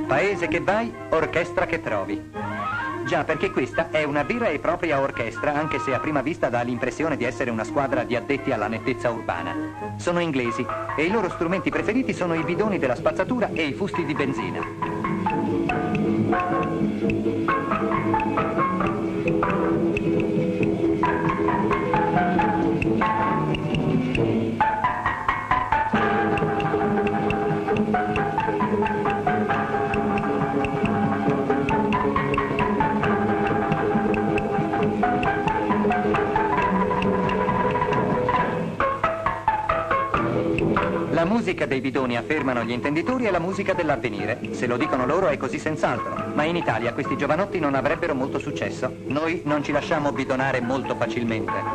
Paese che vai, orchestra che trovi. Già, perché questa è una vera e propria orchestra, anche se a prima vista dà l'impressione di essere una squadra di addetti alla nettezza urbana. Sono inglesi e i loro strumenti preferiti sono i bidoni della spazzatura e i fusti di benzina. La musica dei bidoni, affermano gli intenditori, è la musica dell'avvenire. Se lo dicono loro è così senz'altro. Ma in Italia questi giovanotti non avrebbero molto successo. Noi non ci lasciamo bidonare molto facilmente.